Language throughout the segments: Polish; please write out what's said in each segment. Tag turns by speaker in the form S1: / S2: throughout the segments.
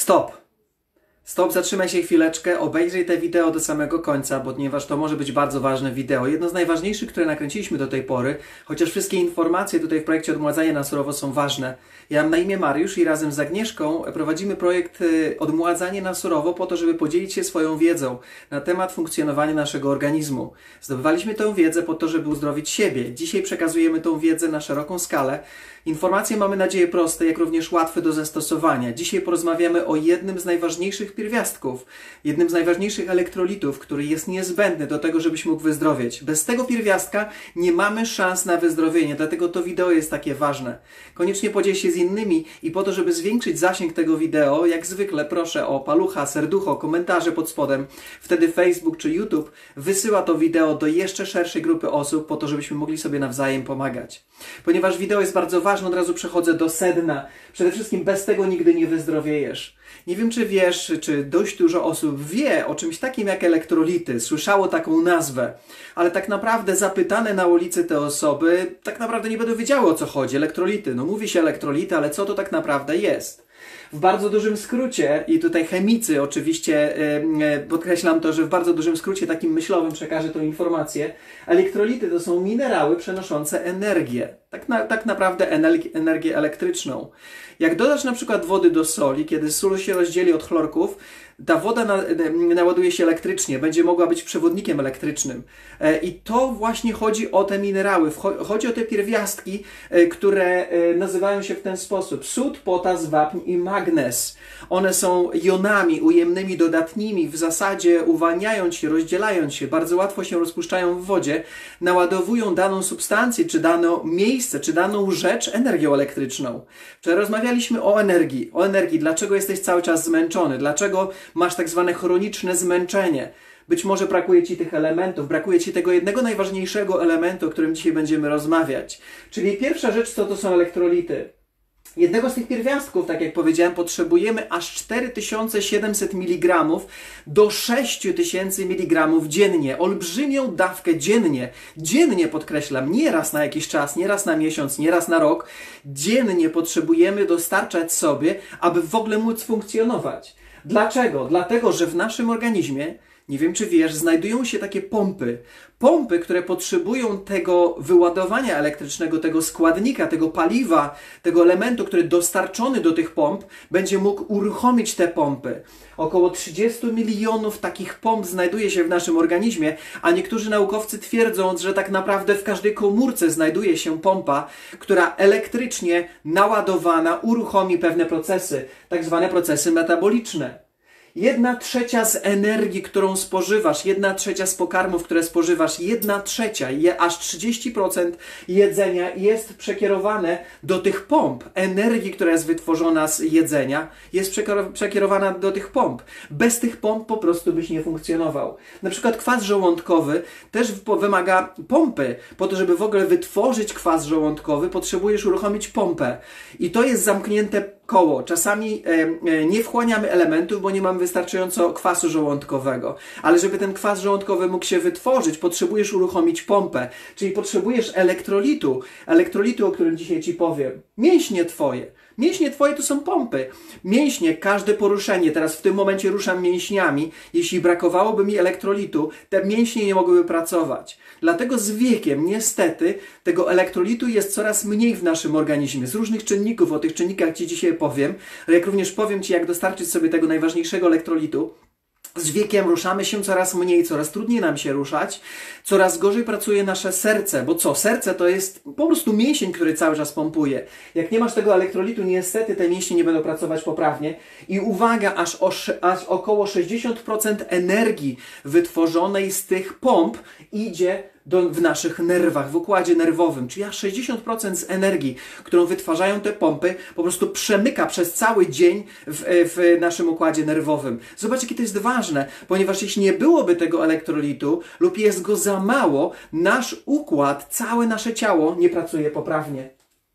S1: Stop! Stop, zatrzymaj się chwileczkę, obejrzyj te wideo do samego końca, ponieważ to może być bardzo ważne wideo. Jedno z najważniejszych, które nakręciliśmy do tej pory, chociaż wszystkie informacje tutaj w projekcie Odmładzanie na surowo są ważne. Ja mam na imię Mariusz i razem z Agnieszką prowadzimy projekt Odmładzanie na surowo po to, żeby podzielić się swoją wiedzą na temat funkcjonowania naszego organizmu. Zdobywaliśmy tę wiedzę po to, żeby uzdrowić siebie. Dzisiaj przekazujemy tę wiedzę na szeroką skalę. Informacje mamy nadzieję proste, jak również łatwe do zastosowania. Dzisiaj porozmawiamy o jednym z najważniejszych pierwiastków, jednym z najważniejszych elektrolitów, który jest niezbędny do tego, żebyś mógł wyzdrowieć. Bez tego pierwiastka nie mamy szans na wyzdrowienie, dlatego to wideo jest takie ważne. Koniecznie podziel się z innymi i po to, żeby zwiększyć zasięg tego wideo, jak zwykle proszę o palucha, serducho, komentarze pod spodem. Wtedy Facebook czy YouTube wysyła to wideo do jeszcze szerszej grupy osób po to, żebyśmy mogli sobie nawzajem pomagać. Ponieważ wideo jest bardzo ważne, od razu przechodzę do sedna. Przede wszystkim bez tego nigdy nie wyzdrowiejesz. Nie wiem, czy wiesz, czy dość dużo osób wie o czymś takim jak elektrolity, słyszało taką nazwę, ale tak naprawdę zapytane na ulicy te osoby tak naprawdę nie będą wiedziały, o co chodzi. Elektrolity, no mówi się elektrolity, ale co to tak naprawdę jest? W bardzo dużym skrócie, i tutaj chemicy oczywiście podkreślam to, że w bardzo dużym skrócie takim myślowym przekażę tą informację, elektrolity to są minerały przenoszące energię, tak naprawdę energię elektryczną. Jak dodasz na przykład wody do soli, kiedy sól się rozdzieli od chlorków, ta woda naładuje się elektrycznie, będzie mogła być przewodnikiem elektrycznym. I to właśnie chodzi o te minerały, chodzi o te pierwiastki, które nazywają się w ten sposób: sód, potas, wapń i magnez. One są jonami ujemnymi, dodatnimi, w zasadzie uwalniając się, rozdzielając się, bardzo łatwo się rozpuszczają w wodzie, naładowują daną substancję, czy dane miejsce, czy daną rzecz energią elektryczną. Wczoraj rozmawialiśmy o energii. Dlaczego jesteś cały czas zmęczony? Dlaczego masz tak zwane chroniczne zmęczenie? Być może brakuje Ci tych elementów, brakuje Ci tego jednego najważniejszego elementu, o którym dzisiaj będziemy rozmawiać. Czyli pierwsza rzecz, co to są elektrolity. Jednego z tych pierwiastków, tak jak powiedziałem, potrzebujemy aż 4700 mg do 6000 mg dziennie. Olbrzymią dawkę dziennie. Dziennie podkreślam, nie raz na jakiś czas, nie raz na miesiąc, nie raz na rok. Dziennie potrzebujemy dostarczać sobie, aby w ogóle móc funkcjonować. Dlaczego? Dlatego, że w naszym organizmie, nie wiem czy wiesz, znajdują się takie pompy. Pompy, które potrzebują tego wyładowania elektrycznego, tego składnika, tego paliwa, tego elementu, który dostarczony do tych pomp będzie mógł uruchomić te pompy. Około 30 milionów takich pomp znajduje się w naszym organizmie, a niektórzy naukowcy twierdzą, że tak naprawdę w każdej komórce znajduje się pompa, która elektrycznie naładowana uruchomi pewne procesy, tak zwane procesy metaboliczne. 1/3 z energii, którą spożywasz, 1/3 z pokarmów, które spożywasz, 1/3, aż 30% jedzenia jest przekierowane do tych pomp. Energii, która jest wytworzona z jedzenia, jest przekierowana do tych pomp. Bez tych pomp po prostu byś nie funkcjonował. Na przykład kwas żołądkowy też wymaga pompy. Po to, żeby w ogóle wytworzyć kwas żołądkowy, potrzebujesz uruchomić pompę. I to jest zamknięte koło. Czasami nie wchłaniamy elementów, bo nie mamy wystarczająco kwasu żołądkowego. Ale żeby ten kwas żołądkowy mógł się wytworzyć, potrzebujesz uruchomić pompę. Czyli potrzebujesz elektrolitu. Elektrolitu, o którym dzisiaj Ci powiem. Mięśnie Twoje. Mięśnie Twoje to są pompy. Mięśnie, każde poruszenie, teraz w tym momencie ruszam mięśniami, jeśli brakowałoby mi elektrolitu, te mięśnie nie mogłyby pracować. Dlatego z wiekiem, niestety, tego elektrolitu jest coraz mniej w naszym organizmie. Z różnych czynników, o tych czynnikach Ci dzisiaj powiem, jak również powiem Ci, jak dostarczyć sobie tego najważniejszego elektrolitu. Z wiekiem ruszamy się coraz mniej, coraz trudniej nam się ruszać, coraz gorzej pracuje nasze serce, bo co? Serce to jest po prostu mięsień, który cały czas pompuje. Jak nie masz tego elektrolitu, niestety te mięśnie nie będą pracować poprawnie. I uwaga, aż około 60% energii wytworzonej z tych pomp idzie w naszych nerwach, w układzie nerwowym, czyli aż 60% z energii, którą wytwarzają te pompy, po prostu przemyka przez cały dzień w naszym układzie nerwowym. Zobacz, jakie to jest ważne, ponieważ jeśli nie byłoby tego elektrolitu lub jest go za mało, nasz układ, całe nasze ciało nie pracuje poprawnie.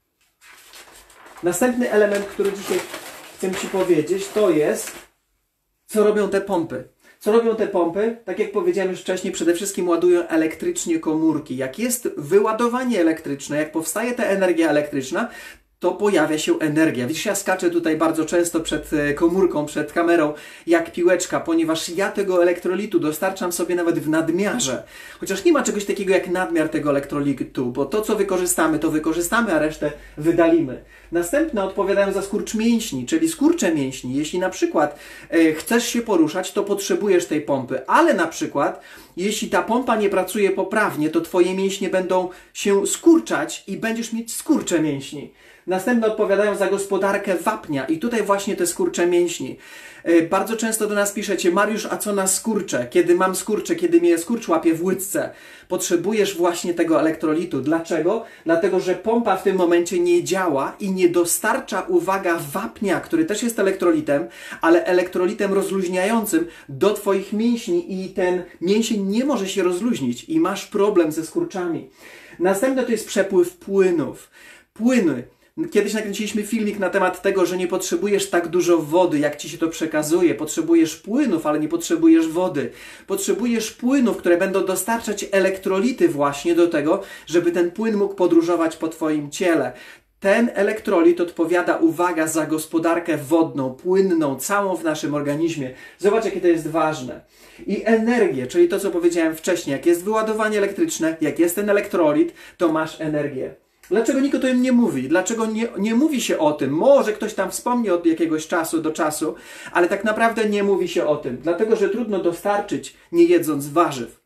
S1: Następny element, który dzisiaj chcę Ci powiedzieć, to jest, co robią te pompy. Co robią te pompy? Tak jak powiedziałem już wcześniej, przede wszystkim ładują elektrycznie komórki. Jak jest wyładowanie elektryczne, jak powstaje ta energia elektryczna, to pojawia się energia. Widzisz, ja skaczę tutaj bardzo często przed komórką, przed kamerą, jak piłeczka, ponieważ ja tego elektrolitu dostarczam sobie nawet w nadmiarze. Chociaż nie ma czegoś takiego jak nadmiar tego elektrolitu, bo to, co wykorzystamy, to wykorzystamy, a resztę wydalimy. Następne odpowiadają za skurcz mięśni, czyli skurcze mięśni. Jeśli na przykład chcesz się poruszać, to potrzebujesz tej pompy, ale na przykład jeśli ta pompa nie pracuje poprawnie, to twoje mięśnie będą się skurczać i będziesz mieć skurcze mięśni. Następne odpowiadają za gospodarkę wapnia i tutaj właśnie te skurcze mięśni. Bardzo często do nas piszecie: Mariusz, a co na skurcze? Kiedy mam skurcze, kiedy mnie skurcz łapie w łydce? Potrzebujesz właśnie tego elektrolitu. Dlaczego? Dlatego, że pompa w tym momencie nie działa i nie dostarcza, uwaga, wapnia, który też jest elektrolitem, ale elektrolitem rozluźniającym do twoich mięśni i ten mięsień nie może się rozluźnić i masz problem ze skurczami. Następne to jest przepływ płynów. Płyny. Kiedyś nakręciliśmy filmik na temat tego, że nie potrzebujesz tak dużo wody, jak ci się to przekazuje. Potrzebujesz płynów, ale nie potrzebujesz wody. Potrzebujesz płynów, które będą dostarczać elektrolity właśnie do tego, żeby ten płyn mógł podróżować po twoim ciele. Ten elektrolit odpowiada, uwaga, za gospodarkę wodną, płynną, całą w naszym organizmie. Zobacz, jakie to jest ważne. I energię, czyli to, co powiedziałem wcześniej. Jak jest wyładowanie elektryczne, jak jest ten elektrolit, to masz energię. Dlaczego nikt o tym nie mówi? Dlaczego nie mówi się o tym? Może ktoś tam wspomni od jakiegoś czasu do czasu, ale tak naprawdę nie mówi się o tym. Dlatego, że trudno dostarczyć, nie jedząc warzyw.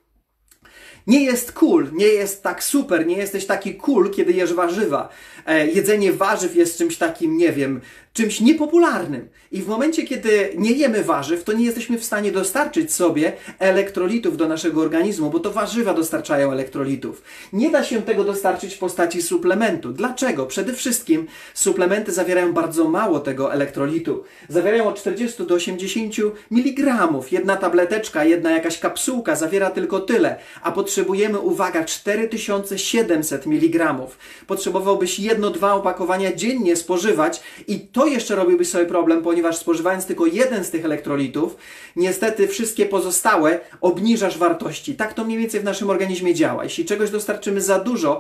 S1: Nie jest cool, nie jest tak super, nie jesteś taki cool, kiedy jesz warzywa. Jedzenie warzyw jest czymś takim, nie wiem, czymś niepopularnym. I w momencie, kiedy nie jemy warzyw, to nie jesteśmy w stanie dostarczyć sobie elektrolitów do naszego organizmu, bo to warzywa dostarczają elektrolitów. Nie da się tego dostarczyć w postaci suplementu. Dlaczego? Przede wszystkim suplementy zawierają bardzo mało tego elektrolitu. Zawierają od 40 do 80 mg. Jedna tableteczka, jedna jakaś kapsułka zawiera tylko tyle, a potrzebujemy, uwaga, 4700 mg. Potrzebowałbyś 1-2 opakowania dziennie spożywać i to jeszcze robiłbyś sobie problem, ponieważ spożywając tylko jeden z tych elektrolitów, niestety wszystkie pozostałe obniżasz wartości. Tak to mniej więcej w naszym organizmie działa. Jeśli czegoś dostarczymy za dużo,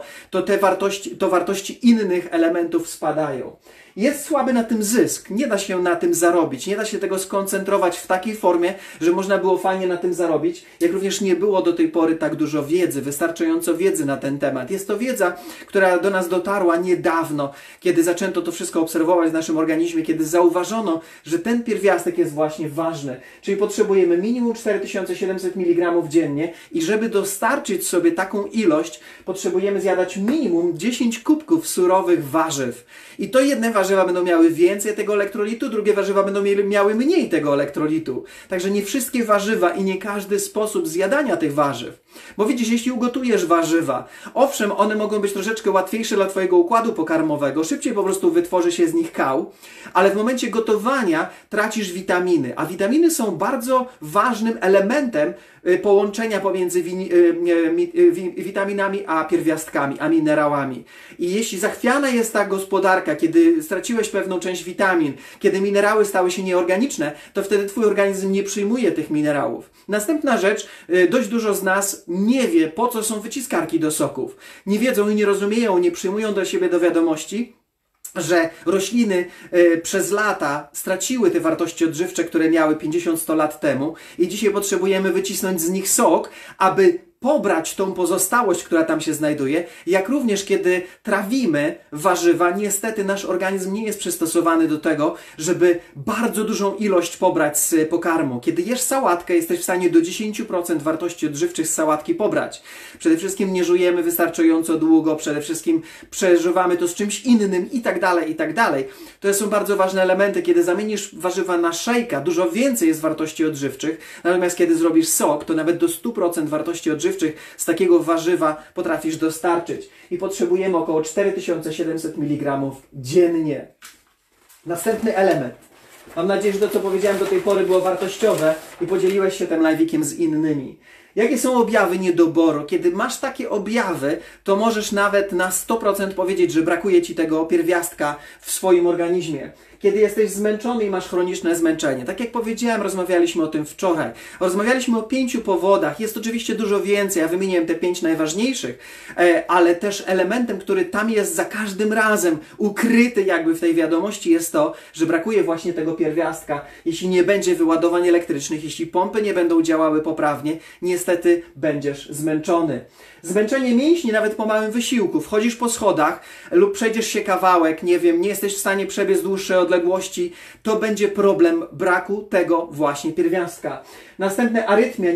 S1: to wartości innych elementów spadają. Jest słaby na tym zysk, nie da się na tym zarobić, nie da się tego skoncentrować w takiej formie, że można było fajnie na tym zarobić, jak również nie było do tej pory tak dużo wiedzy, wystarczająco wiedzy na ten temat. Jest to wiedza, która do nas dotarła niedawno, kiedy zaczęto to wszystko obserwować w naszym organizmie, kiedy zauważono, że ten pierwiastek jest właśnie ważny. Czyli potrzebujemy minimum 4700 mg dziennie i żeby dostarczyć sobie taką ilość, potrzebujemy zjadać minimum 10 kubków surowych warzyw. I to jedne warzywa będą miały więcej tego elektrolitu, drugie warzywa będą miały mniej tego elektrolitu. Także nie wszystkie warzywa i nie każdy sposób zjadania tych warzyw. Bo widzisz, jeśli ugotujesz warzywa, owszem, one mogą być troszeczkę łatwiejsze dla twojego układu pokarmowego, szybciej po prostu wytworzy się z nich kał, ale w momencie gotowania tracisz witaminy, a witaminy są bardzo ważnym elementem połączenia pomiędzy witaminami a pierwiastkami, a minerałami. I jeśli zachwiana jest ta gospodarka, kiedy straciłeś pewną część witamin, kiedy minerały stały się nieorganiczne, to wtedy twój organizm nie przyjmuje tych minerałów. Następna rzecz, dość dużo z nas nie wie, po co są wyciskarki do soków. Nie wiedzą i nie rozumieją, nie przyjmują do siebie do wiadomości, że rośliny przez lata straciły te wartości odżywcze, które miały 50-100 lat temu i dzisiaj potrzebujemy wycisnąć z nich sok, aby pobrać tą pozostałość, która tam się znajduje, jak również kiedy trawimy warzywa, niestety nasz organizm nie jest przystosowany do tego, żeby bardzo dużą ilość pobrać z pokarmu. Kiedy jesz sałatkę, jesteś w stanie do 10% wartości odżywczych z sałatki pobrać. Przede wszystkim nie żujemy wystarczająco długo, przede wszystkim przeżywamy to z czymś innym i tak dalej, i tak dalej. To są bardzo ważne elementy. Kiedy zamienisz warzywa na szejka, dużo więcej jest wartości odżywczych, natomiast kiedy zrobisz sok, to nawet do 100% wartości odżywczych z takiego warzywa potrafisz dostarczyć. I potrzebujemy około 4700 mg dziennie. Następny element. Mam nadzieję, że to, co powiedziałem do tej pory, było wartościowe i podzieliłeś się tym live'ikiem z innymi. Jakie są objawy niedoboru? Kiedy masz takie objawy, to możesz nawet na 100% powiedzieć, że brakuje ci tego pierwiastka w swoim organizmie. kiedy jesteś zmęczony i masz chroniczne zmęczenie. Tak jak powiedziałem, rozmawialiśmy o tym wczoraj. Rozmawialiśmy o 5 powodach. Jest oczywiście dużo więcej. Ja wymieniłem te 5 najważniejszych, ale też elementem, który tam jest za każdym razem ukryty jakby w tej wiadomości, jest to, że brakuje właśnie tego pierwiastka. Jeśli nie będzie wyładowań elektrycznych, jeśli pompy nie będą działały poprawnie, niestety będziesz zmęczony. Zmęczenie mięśni nawet po małym wysiłku. Wchodzisz po schodach lub przejdziesz się kawałek, nie wiem, nie jesteś w stanie przebiec dłuższe odległości, to będzie problem braku tego właśnie pierwiastka. Następne arytmia,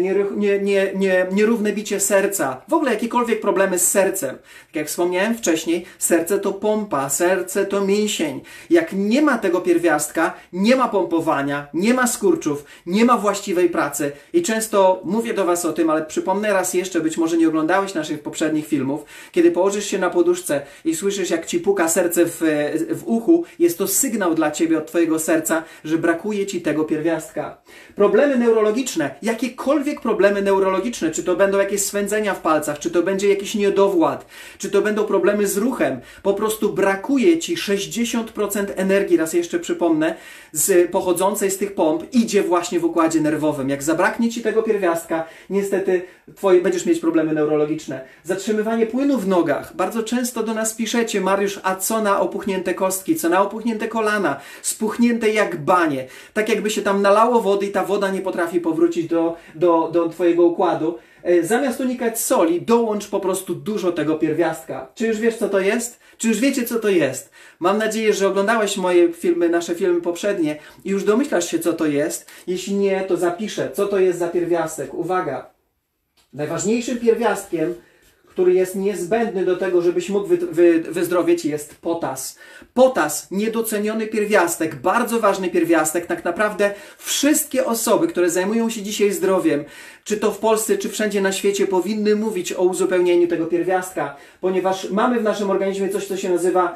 S1: nierówne bicie serca, w ogóle jakiekolwiek problemy z sercem. Tak jak wspomniałem wcześniej, serce to pompa, serce to mięsień. Jak nie ma tego pierwiastka, nie ma pompowania, nie ma skurczów, nie ma właściwej pracy i często mówię do Was o tym, ale przypomnę raz jeszcze, być może nie oglądałeś naszych poprzednich filmów, kiedy położysz się na poduszce i słyszysz, jak Ci puka serce w uchu, jest to sygnał dla Ciebie od Twojego serca, że brakuje Ci tego pierwiastka. Problemy neurologiczne, jakiekolwiek problemy neurologiczne, czy to będą jakieś swędzenia w palcach, czy to będzie jakiś niedowład, czy to będą problemy z ruchem, po prostu brakuje Ci 60% energii, raz jeszcze przypomnę, pochodzącej z tych pomp, idzie właśnie w układzie nerwowym. Jak zabraknie Ci tego pierwiastka, niestety będziesz mieć problemy neurologiczne. Zatrzymywanie płynu w nogach. Bardzo często do nas piszecie: Mariusz, a co na opuchnięte kostki, co na opuchnięte kolana, spuchnięte jak banie. Tak jakby się tam nalało wody i ta woda nie potrafi powrócić do Twojego układu. Zamiast unikać soli, dołącz po prostu dużo tego pierwiastka. Czy już wiesz, co to jest? Czy już wiecie, co to jest? Mam nadzieję, że oglądałeś moje filmy, nasze filmy poprzednie i już domyślasz się, co to jest. Jeśli nie, to zapiszę, co to jest za pierwiastek. Uwaga! Najważniejszym pierwiastkiem, który jest niezbędny do tego, żebyś mógł wyzdrowieć, jest potas. Potas, niedoceniony pierwiastek, bardzo ważny pierwiastek. Tak naprawdę wszystkie osoby, które zajmują się dzisiaj zdrowiem, czy to w Polsce, czy wszędzie na świecie, powinny mówić o uzupełnieniu tego pierwiastka, ponieważ mamy w naszym organizmie coś, co się nazywa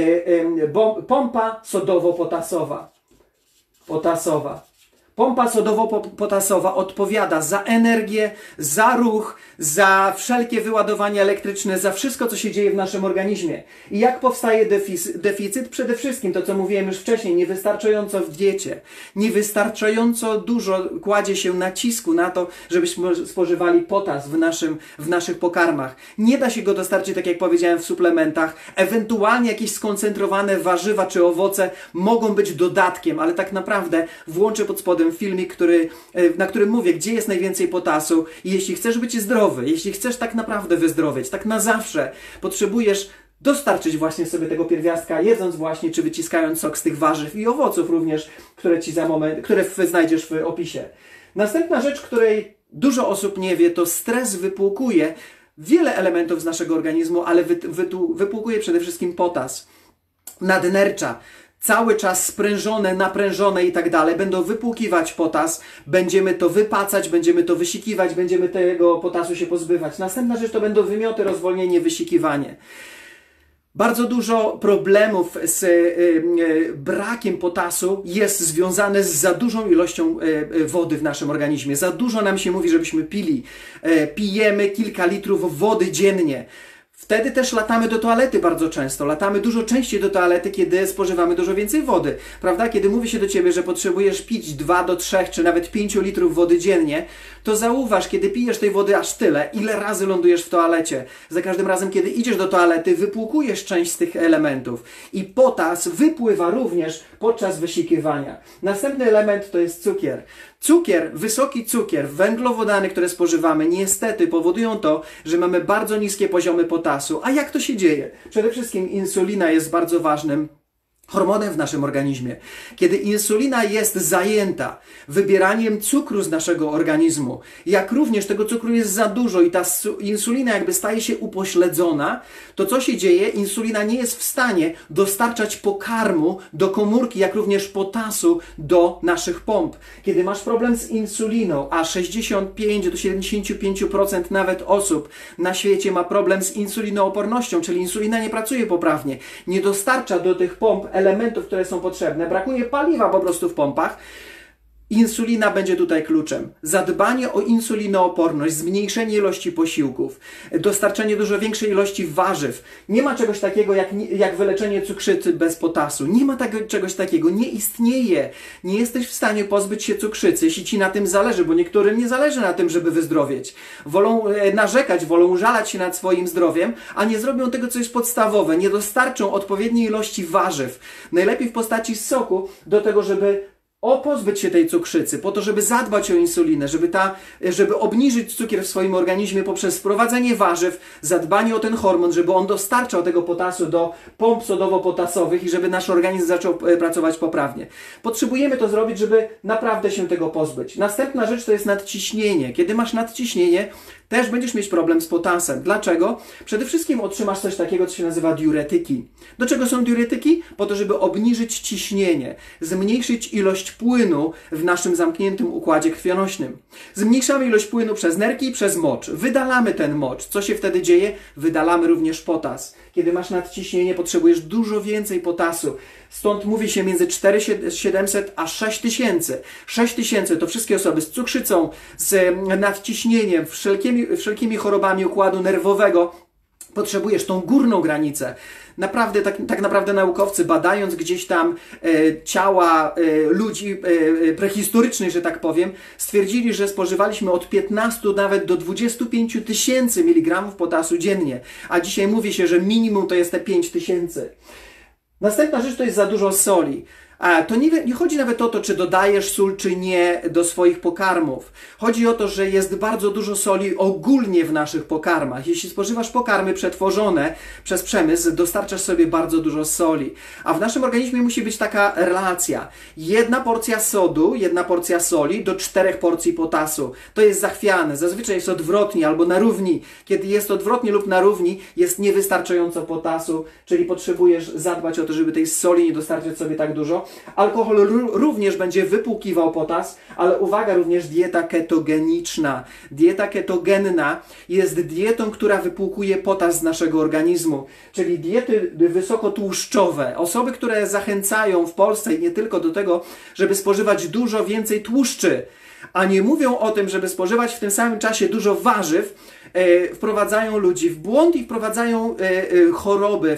S1: pompa sodowo-potasowa. Pompa sodowo-potasowa odpowiada za energię, za ruch, za wszelkie wyładowania elektryczne, za wszystko, co się dzieje w naszym organizmie. I jak powstaje deficyt? Przede wszystkim to, co mówiłem już wcześniej, niewystarczająco w diecie. Niewystarczająco dużo kładzie się nacisku na to, żebyśmy spożywali potas w naszych pokarmach. Nie da się go dostarczyć, tak jak powiedziałem, w suplementach. Ewentualnie jakieś skoncentrowane warzywa czy owoce mogą być dodatkiem, ale tak naprawdę włączę pod spodem filmik, na którym mówię, gdzie jest najwięcej potasu i jeśli chcesz być zdrowy, jeśli chcesz tak naprawdę wyzdrowieć, tak na zawsze, potrzebujesz dostarczyć właśnie sobie tego pierwiastka, jedząc właśnie, czy wyciskając sok z tych warzyw i owoców również, które znajdziesz w opisie. Następna rzecz, której dużo osób nie wie, to stres wypłukuje wiele elementów z naszego organizmu, ale wypłukuje przede wszystkim potas. Nadnercza, cały czas sprężone, naprężone i tak dalej, będą wypłukiwać potas, będziemy to wypacać, będziemy to wysikiwać, będziemy tego potasu się pozbywać. Następna rzecz to będą wymioty, rozwolnienie, wysikiwanie. Bardzo dużo problemów z brakiem potasu jest związane z za dużą ilością wody w naszym organizmie. Za dużo nam się mówi, żebyśmy pili. Pijemy kilka litrów wody dziennie. Wtedy też latamy do toalety bardzo często. Latamy dużo częściej do toalety, kiedy spożywamy dużo więcej wody. Prawda? Kiedy mówi się do Ciebie, że potrzebujesz pić 2 do 3 czy nawet 5 litrów wody dziennie, to zauważ, kiedy pijesz tej wody aż tyle, ile razy lądujesz w toalecie. Za każdym razem, kiedy idziesz do toalety, wypłukujesz część z tych elementów. I potas wypływa również podczas wysikiwania. Następny element to jest cukier. Cukier, wysoki cukier, węglowodany, które spożywamy, niestety powodują to, że mamy bardzo niskie poziomy potasu. A jak to się dzieje? Przede wszystkim insulina jest bardzo ważnym hormonem w naszym organizmie. Kiedy insulina jest zajęta wybieraniem cukru z naszego organizmu, jak również tego cukru jest za dużo i ta insulina jakby staje się upośledzona, to co się dzieje? Insulina nie jest w stanie dostarczać pokarmu do komórki, jak również potasu do naszych pomp. Kiedy masz problem z insuliną, a 65 do 75% nawet osób na świecie ma problem z insulinoopornością, czyli insulina nie pracuje poprawnie, nie dostarcza do tych pomp elementów, które są potrzebne, brakuje paliwa po prostu w pompach, Insulina będzie tutaj kluczem. Zadbanie o insulinooporność, zmniejszenie ilości posiłków, dostarczenie dużo większej ilości warzyw. Nie ma czegoś takiego jak wyleczenie cukrzycy bez potasu. Nie ma czegoś takiego. Nie istnieje. Nie jesteś w stanie pozbyć się cukrzycy, jeśli ci na tym zależy, bo niektórym nie zależy na tym, żeby wyzdrowieć. Wolą narzekać, wolą użalać się nad swoim zdrowiem, a nie zrobią tego, co jest podstawowe. Nie dostarczą odpowiedniej ilości warzyw. Najlepiej w postaci soku do tego, żeby pozbyć się tej cukrzycy, po to, żeby zadbać o insulinę, żeby obniżyć cukier w swoim organizmie poprzez wprowadzenie warzyw, zadbanie o ten hormon, żeby on dostarczał tego potasu do pomp sodowo-potasowych i żeby nasz organizm zaczął pracować poprawnie. Potrzebujemy to zrobić, żeby naprawdę się tego pozbyć. Następna rzecz to jest nadciśnienie. Kiedy masz nadciśnienie, też będziesz mieć problem z potasem. Dlaczego? Przede wszystkim otrzymasz coś takiego, co się nazywa diuretyki. Do czego są diuretyki? Po to, żeby obniżyć ciśnienie, zmniejszyć ilość płynu w naszym zamkniętym układzie krwionośnym. Zmniejszamy ilość płynu przez nerki i przez mocz. Wydalamy ten mocz. Co się wtedy dzieje? Wydalamy również potas. Kiedy masz nadciśnienie, potrzebujesz dużo więcej potasu. Stąd mówi się między 4700 a 6000. 6000 to wszystkie osoby z cukrzycą, z nadciśnieniem, wszelkimi chorobami układu nerwowego. Potrzebujesz tą górną granicę. Naprawdę, tak naprawdę naukowcy, badając gdzieś tam ciała ludzi prehistorycznych, że tak powiem, stwierdzili, że spożywaliśmy od 15 nawet do 25 tysięcy miligramów potasu dziennie. A dzisiaj mówi się, że minimum to jest te 5000. Następna rzecz to jest za dużo soli. To nie chodzi nawet o to, czy dodajesz sól, czy nie do swoich pokarmów. Chodzi o to, że jest bardzo dużo soli ogólnie w naszych pokarmach. Jeśli spożywasz pokarmy przetworzone przez przemysł, dostarczasz sobie bardzo dużo soli. A w naszym organizmie musi być taka relacja. 1 porcja sodu, 1 porcja soli do 4 porcji potasu. To jest zachwiane. Zazwyczaj jest odwrotnie albo na równi. Kiedy jest odwrotnie lub na równi, jest niewystarczająco potasu, czyli potrzebujesz zadbać o to, żeby tej soli nie dostarczać sobie tak dużo. Alkohol również będzie wypłukiwał potas, ale uwaga, również dieta ketogeniczna. Dieta ketogenna jest dietą, która wypłukuje potas z naszego organizmu, czyli diety wysokotłuszczowe. Osoby, które zachęcają w Polsce i nie tylko do tego, żeby spożywać dużo więcej tłuszczy, a nie mówią o tym, żeby spożywać w tym samym czasie dużo warzyw, wprowadzają ludzi w błąd i wprowadzają choroby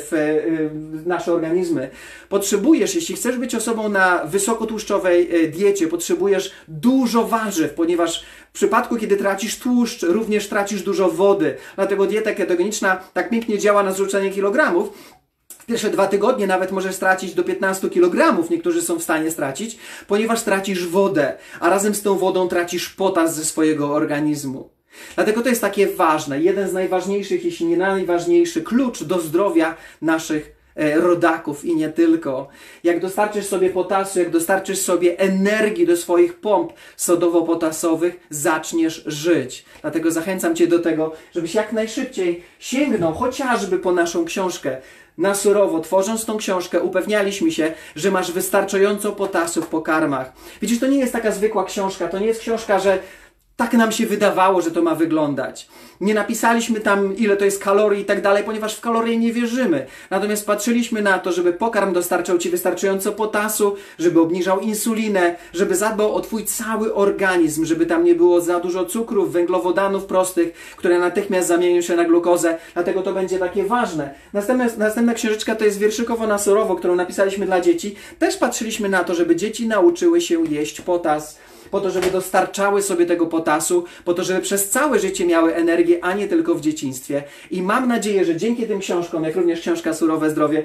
S1: w nasze organizmy. Potrzebujesz, jeśli chcesz być osobą na wysokotłuszczowej diecie, potrzebujesz dużo warzyw, ponieważ w przypadku, kiedy tracisz tłuszcz, również tracisz dużo wody. Dlatego dieta ketogeniczna tak pięknie działa na zrzucenie kilogramów. W pierwsze 2 tygodnie nawet możesz stracić do 15 kg, niektórzy są w stanie stracić, ponieważ tracisz wodę, a razem z tą wodą tracisz potas ze swojego organizmu. Dlatego to jest takie ważne. Jeden z najważniejszych, jeśli nie najważniejszy, klucz do zdrowia naszych rodaków i nie tylko. Jak dostarczysz sobie potasu, jak dostarczysz sobie energii do swoich pomp sodowo-potasowych, zaczniesz żyć. Dlatego zachęcam Cię do tego, żebyś jak najszybciej sięgnął chociażby po naszą książkę. Na surowo, tworząc tą książkę, upewnialiśmy się, że masz wystarczająco potasu w pokarmach. Widzisz, to nie jest taka zwykła książka, to nie jest książka, że tak nam się wydawało, że to ma wyglądać. Nie napisaliśmy tam, ile to jest kalorii i tak dalej, ponieważ w kalorie nie wierzymy. Natomiast patrzyliśmy na to, żeby pokarm dostarczał Ci wystarczająco potasu, żeby obniżał insulinę, żeby zadbał o Twój cały organizm, żeby tam nie było za dużo cukrów, węglowodanów prostych, które natychmiast zamienią się na glukozę. Dlatego to będzie takie ważne. Następna książeczka to jest Wierszykowo na surowo, którą napisaliśmy dla dzieci. Też patrzyliśmy na to, żeby dzieci nauczyły się jeść potas, po to, żeby dostarczały sobie tego potasu, po to, żeby przez całe życie miały energię, a nie tylko w dzieciństwie. I mam nadzieję, że dzięki tym książkom, jak również książka Surowe Zdrowie,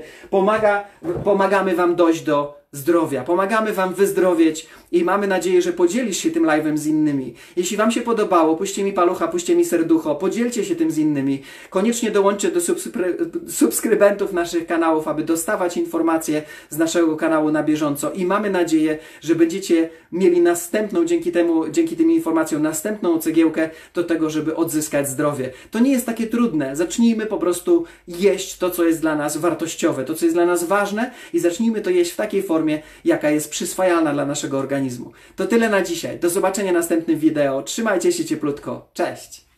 S1: pomagamy Wam dojść do zdrowia. Pomagamy Wam wyzdrowieć i mamy nadzieję, że podzielisz się tym live'em z innymi. Jeśli Wam się podobało, puśćcie mi palucha, puśćcie mi serducho, podzielcie się tym z innymi. Koniecznie dołączcie do subskrybentów naszych kanałów, aby dostawać informacje z naszego kanału na bieżąco i mamy nadzieję, że będziecie mieli następną, dzięki tym informacjom, następną cegiełkę do tego, żeby odzyskać zdrowie. To nie jest takie trudne. Zacznijmy po prostu jeść to, co jest dla nas wartościowe, to, co jest dla nas ważne i zacznijmy to jeść w takiej formie, jaka jest przyswajalna dla naszego organizmu. To tyle na dzisiaj. Do zobaczenia w następnym wideo. Trzymajcie się cieplutko. Cześć!